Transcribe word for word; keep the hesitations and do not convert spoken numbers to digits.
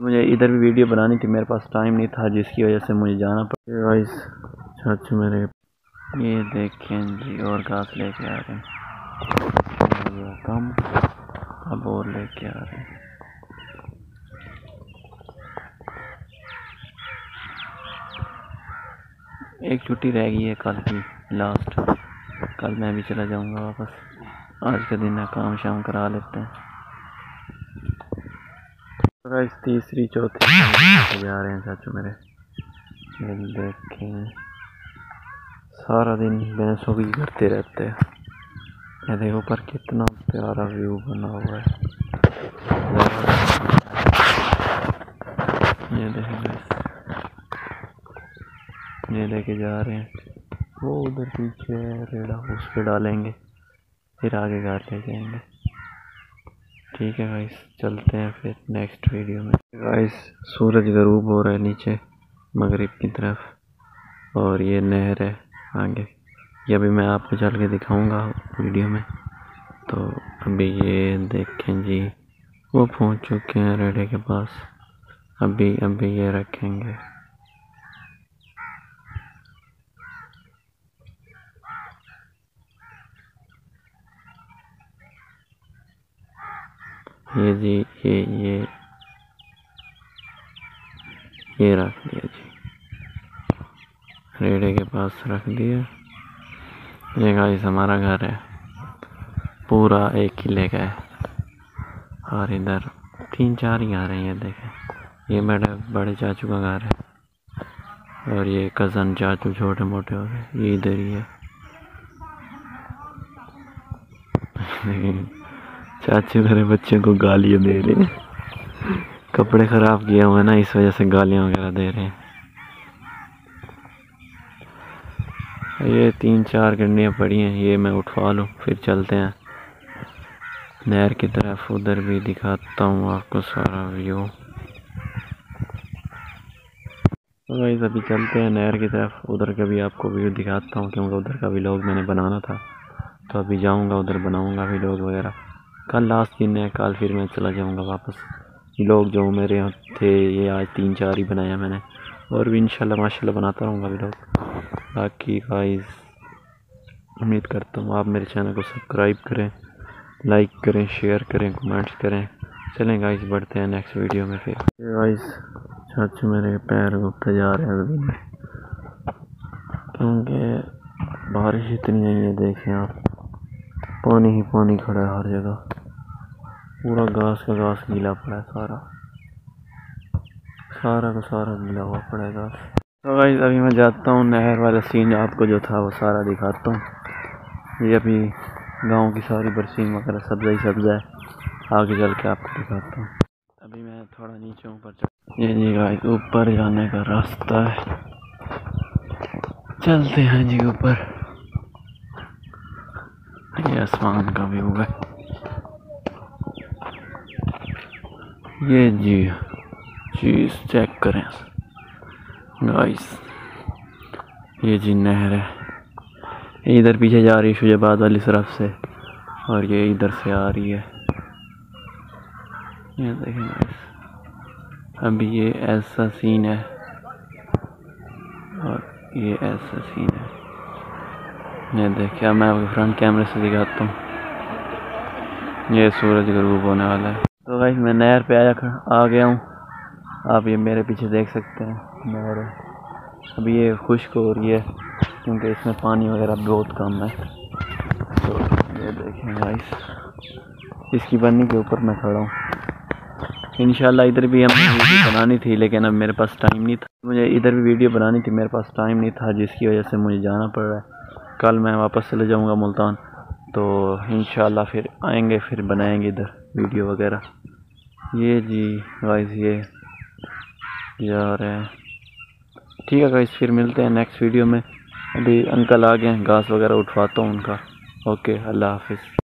मुझे इधर भी वीडियो बनानी थी, मेरे पास टाइम नहीं था, जिसकी वजह से मुझे जाना पड़ा। गाइस चाचू मेरे ये देखें जी, और घास लेके आ रहे हैं कम, अब और लेके आ रहे हैं। एक छुट्टी रह गई है कल की लास्ट, कल मैं भी चला जाऊंगा वापस। आज का दिन है, काम शाम करा लेते हैं। गाइस तीसरी चौथी जा रहे हैं चाचू मेरे। देखें सारा दिन भैंसों की करते रहते हैं। ये देखो पर कितना प्यारा व्यू बना हुआ है। ये देखें गाइस, ये लेके जा रहे हैं, वो उधर पीछे रेड़ा उस पे डालेंगे, फिर आगे घर ले जाएंगे। ठीक है गाइस, चलते हैं फिर नेक्स्ट वीडियो में। गाइस सूरज गरूब हो रहा है नीचे मगरिब की तरफ, और ये नहर है आगे, ये अभी मैं आपको चल के दिखाऊंगा वीडियो में। तो अभी ये देखें जी, वो पहुंच चुके हैं रेड़े के पास, अभी अभी ये रखेंगे। ये जी ये ये ये रख दिया जी, रेड़े के पास रख दिया। ये गाइस हमारा घर है, पूरा एक किले का है, और इधर तीन चार ही घर हैं। ये देखें, ये मेरे बड़े चाचू का घर है, और ये कज़न चाचू छोटे मोटे हो गए, ये इधर ही है। चाचू मेरे बच्चों को गालियाँ दे रहे हैं, कपड़े ख़राब किए हुए ना, इस वजह से गालियाँ वगैरह दे रहे हैं। ये तीन चार गंडियाँ पड़ी हैं, ये मैं उठवा लूँ, फिर चलते हैं नहर की तरफ। उधर भी दिखाता हूँ आपको सारा व्यू। तो गाइस अभी चलते हैं नहर की तरफ, उधर का भी आपको व्यू दिखाता हूँ, क्योंकि उधर का व्लॉग मैंने बनाना था, तो अभी जाऊँगा उधर बनाऊँगा व्लॉग वगैरह। कल लास्ट दिन है, कल फिर मैं चला जाऊँगा वापस। व्लॉग जो मेरे यहाँ थे ये आज तीन चार ही बनाया मैंने, और भी इंशाल्लाह माशाल्लाह बनाता रहूँगा व्लॉग। बाकी गाइस उम्मीद करता हूँ आप मेरे चैनल को सब्सक्राइब करें, लाइक करें, शेयर करें, कमेंट्स करें। चलें गाइस बढ़ते हैं नेक्स्ट वीडियो में फिर। गाइस चाचू मेरे पैर उठते जा रहे हैं अभी, क्योंकि बारिश इतनी है। ये देखें आप, पानी ही पानी खड़ा है हर जगह, पूरा घास का घास गीला पड़ा है, सारा सारा का सारा गीला हुआ पड़ा है घास। तो गाइस अभी मैं जाता हूँ, नहर वाला सीन आपको जो था वो सारा दिखाता हूँ। ये अभी गांव की सारी बरसीन वगैरह सब्जा ही सब्जा है, आगे चल के आपको दिखाता हूँ। अभी मैं थोड़ा नीचे ऊपर चल, ये जी गाइस ऊपर जाने का रास्ता है, चलते हैं जी ऊपर। ये आसमान का व्यू है, ये जी चीज चेक करें गाइस, ये जी नहर है, इधर पीछे जा रही है शुजाबाद वाली तरफ से, और ये इधर से आ रही है। ये देखें गाइस, अभी ये ऐसा सीन है, और ये ऐसा सीन है। ये देखिए मैं आपको फ्रंट कैमरे से दिखाता हूँ, ये सूरज गरूब होने वाला है। तो गाइस मैं नहर पे आया आ गया हूँ, आप ये मेरे पीछे देख सकते हैं नहर है। अभी ये खुश्क हो रही है क्योंकि इसमें पानी वगैरह बहुत कम है। तो ये देखें गाइस, इसकी बन्नी के ऊपर मैं खड़ा हूँ। इंशाल्लाह इधर भी हमें वीडियो बनानी थी, लेकिन अब मेरे पास टाइम नहीं था। मुझे इधर भी वीडियो बनानी थी, मेरे पास टाइम नहीं था, जिसकी वजह से मुझे जाना पड़ रहा है। कल मैं वापस चले जाऊँगा मुल्तान, तो इंशाल्लाह फिर आएंगे, फिर बनाएंगे इधर वीडियो वगैरह। ये जी गाइस ये जा रहे हैं। ठीक है गाइस, फिर मिलते हैं नेक्स्ट वीडियो में। अभी अंकल आ गए हैं, घास वगैरह उठवाता हूँ उनका। ओके, अल्लाह हाफिज़।